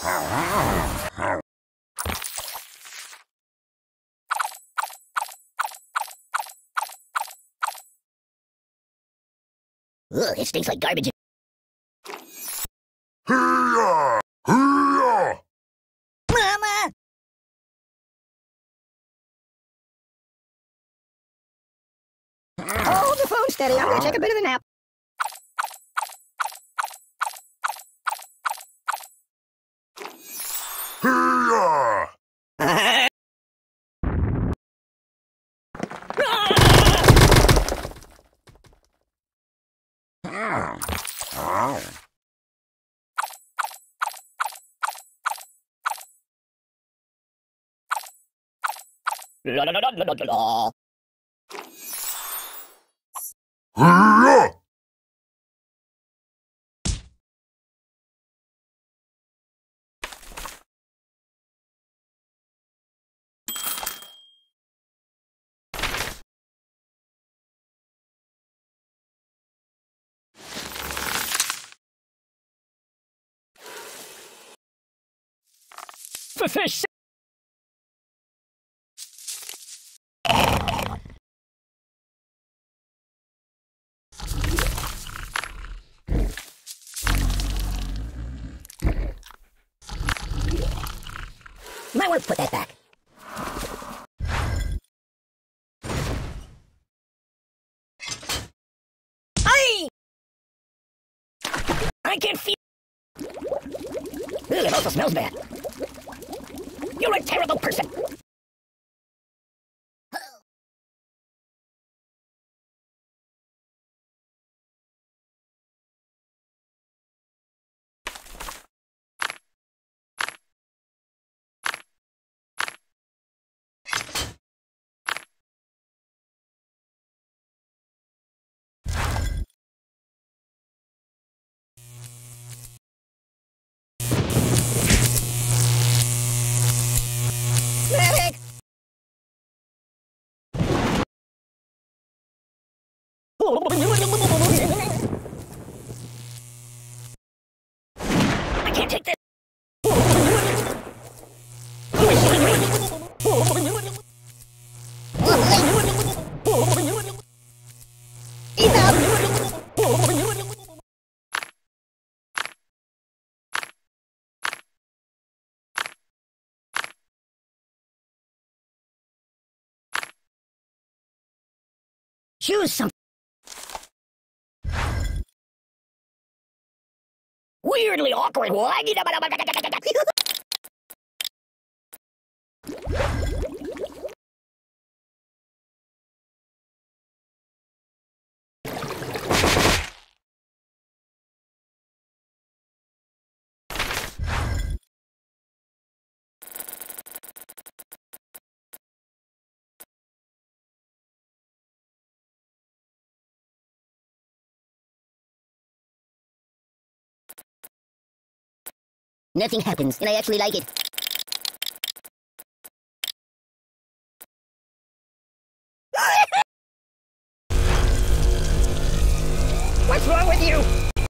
Ugh, it stinks like garbage. Hee-yah! Hee-yah! Mama! Hold the phone steady. I'm gonna take a bit of a nap. Hee-yah! La la la la la la la. Hee-yah! For fish. Might want to put that back. I can't feel. Ugh, it also smells bad. You're a terrible person. Medic! I can't take this. Choose something. Weirdly awkward. Nothing happens, and I actually like it. What's wrong with you?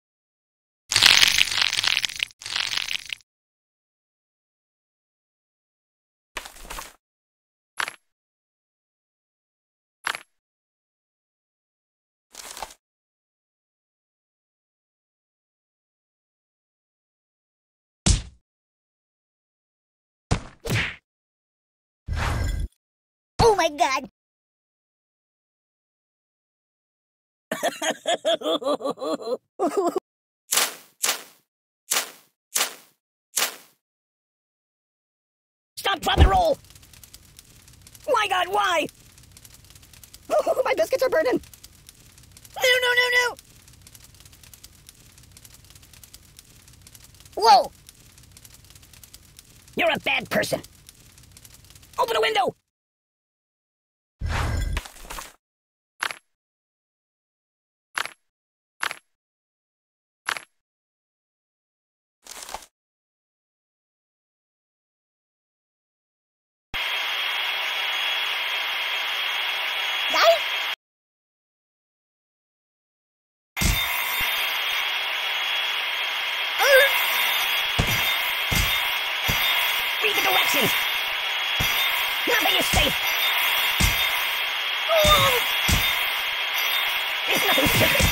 Oh my god! Stop, drop, and roll! My god, why? Oh, my biscuits are burning! No, no, no, no! Whoa! You're a bad person! Open the window! directions. Nothing is safe. There's nothing sacred.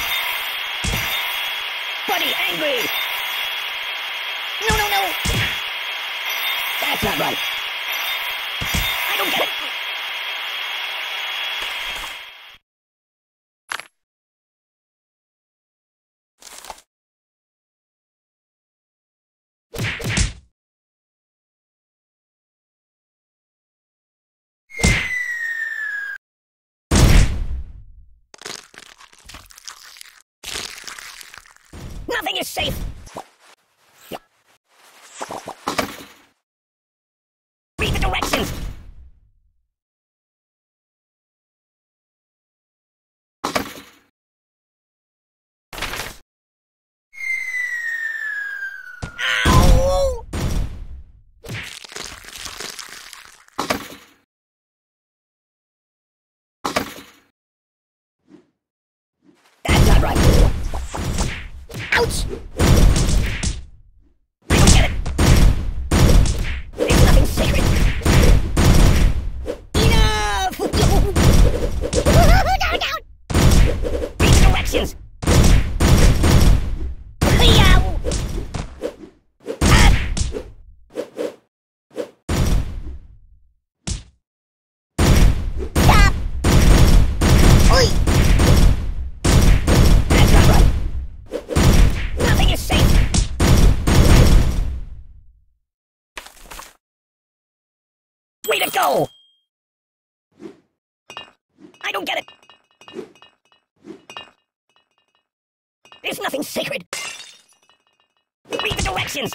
Buddy, angry. No, no, no. That's not right. I don't get it. Nothing is safe. Read the directions. Ow! That's not right. Ouch! I don't get it. There's nothing sacred. Enough! Down, down! Read the directions. Yow! Ah! Stop! Oi! That's not right. Nothing is safe. Way to go! I don't get it. There's nothing sacred. Read the directions.